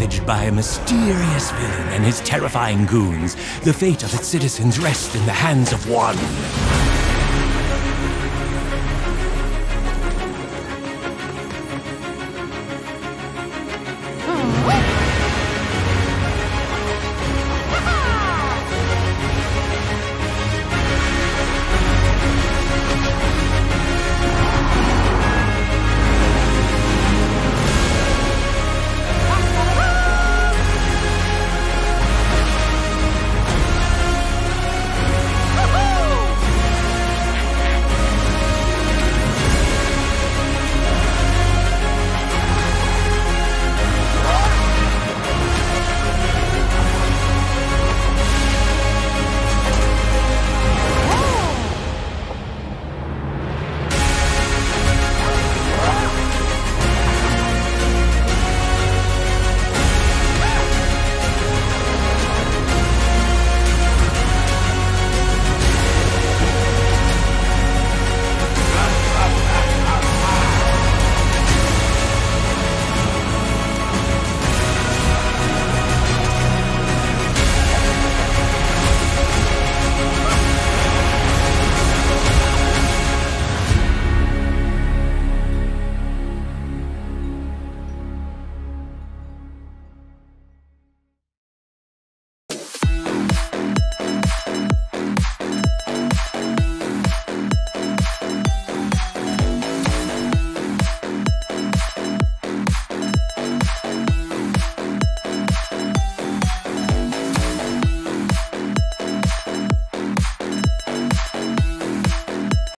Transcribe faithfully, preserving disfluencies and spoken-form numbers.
ravaged by a mysterious villain and his terrifying goons, the fate of its citizens rests in the hands of one.